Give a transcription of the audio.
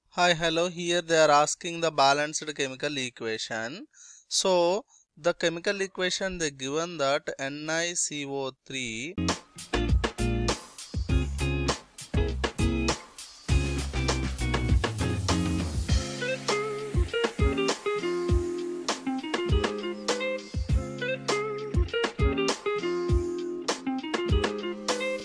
Hi, hello. Here they are asking the balanced chemical equation. So the chemical equation they given that NiCO3